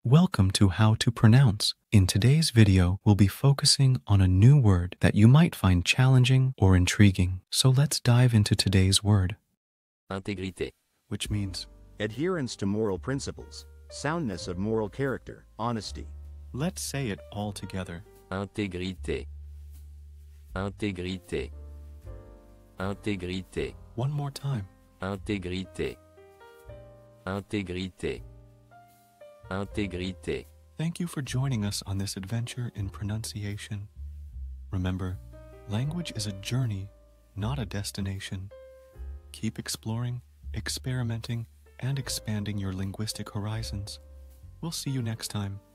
Welcome to How to Pronounce. In today's video, we'll be focusing on a new word that you might find challenging or intriguing. So let's dive into today's word. Intégrité. Which means, adherence to moral principles, soundness of moral character, honesty. let's say it all together. Intégrité. Intégrité. Intégrité. One more time. Intégrité. Intégrité. Intégrité. Thank you for joining us on this adventure in pronunciation. Remember, language is a journey, not a destination. Keep exploring, experimenting, and expanding your linguistic horizons. We'll see you next time.